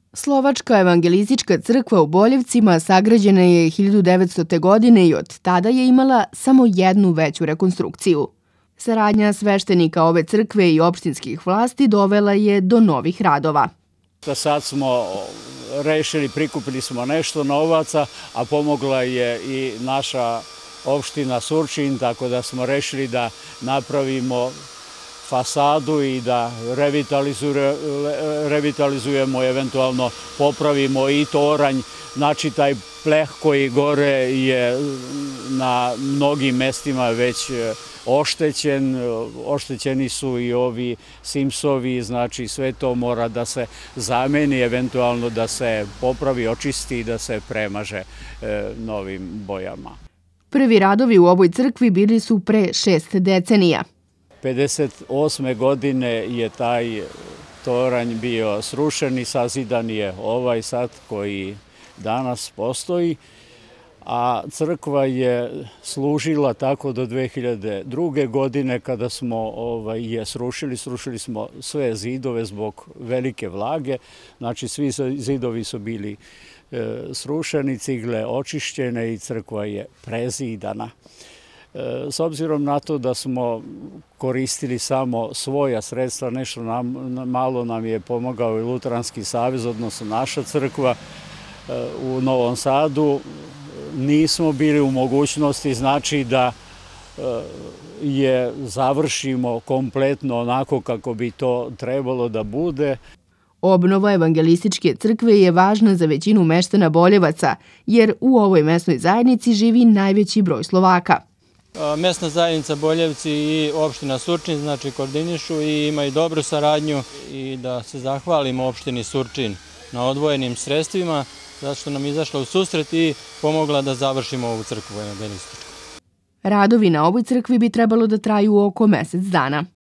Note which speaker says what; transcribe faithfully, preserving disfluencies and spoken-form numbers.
Speaker 1: Slovačka evangelistička crkva u Boljevcima sagrađena je hiljadu devetstote. godine i od tada je imala samo jednu veću rekonstrukciju. Saradnja sveštenika ove crkve i opštinskih vlasti dovela je do novih radova.
Speaker 2: Sad smo rešili, prikupili smo nešto novaca, a pomogla je i naša opština Surčin, tako da smo rešili da napravimo fasadu i da revitalizujemo, eventualno popravimo i toranj. Znači, taj pleh koji gore je na mnogim mestima već oštećen. Oštećeni su i ovi simsovi, znači sve to mora da se zameni, eventualno da se popravi, očisti i da se premaže novim bojama.
Speaker 1: Prvi radovi u ovoj crkvi bili su pre šest decenija.
Speaker 2: pedeset osme. godine je taj toranj bio srušen i sazidan je ovaj sad koji danas postoji, a crkva je služila tako do dve hiljade druge. godine kada smo je srušili. Srušili smo sve zidove zbog velike vlage, znači svi zidovi su bili srušeni, cigle očišćene i crkva je prezidana. S obzirom na to da smo koristili samo svoja sredstva, nešto malo nam je pomogao i Luteranski savez, odnosno naša crkva u Novom Sadu, nismo bili u mogućnosti, znači da je završimo kompletno onako kako bi to trebalo da bude.
Speaker 1: Obnova evangelističke crkve je važna za većinu meštana Boljevaca, jer u ovoj mesnoj zajednici živi najveći broj Slovaka.
Speaker 3: Mesna zajednica Boljevci i opština Surčin znači koordinišu i imaju dobru saradnju i da se zahvalimo opštini Surčin na odvojenim sredstvima zato što nam izašla u susret i pomogla da završimo ovu crkvu evangelističku.
Speaker 1: Radovi na ovoj crkvi bi trebalo da traju oko mesec dana.